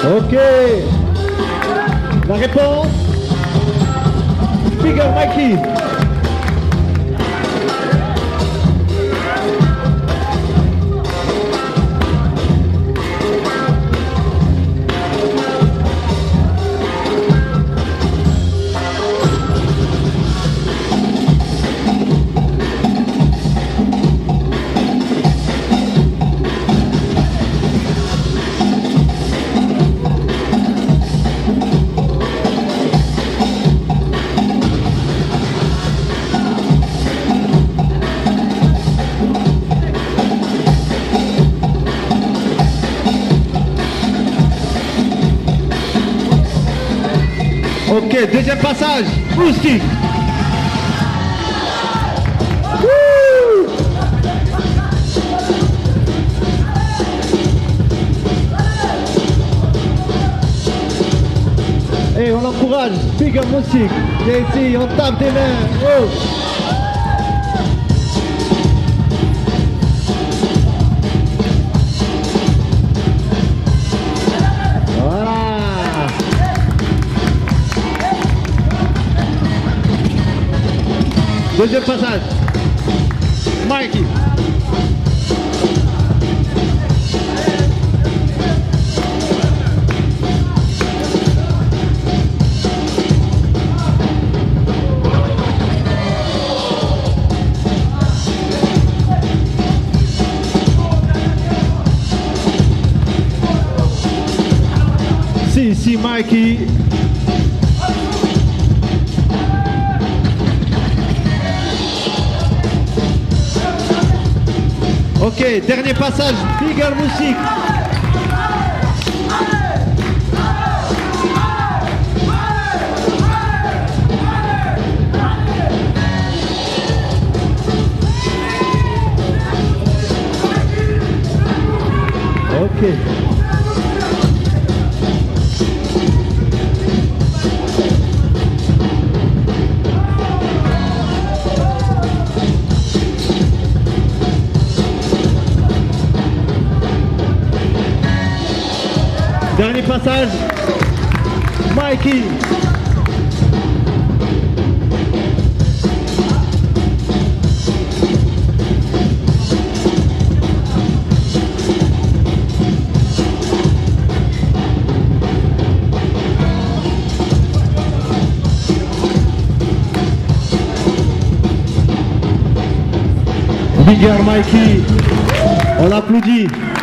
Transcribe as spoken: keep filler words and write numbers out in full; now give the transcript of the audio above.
Ok. La réponse. B.girl Mikee. Ok, deuxième passage, Moustik. Et on l'encourage, B.girl Moustik. Viens ici, on tape des mains. Oh. Deuxième passage, Mikee. Si, si, Mikee. Ok, dernier passage, B.girl Moustik. Ok. Dernier passage, Mikee. B.girl Mikee, on l'applaudit.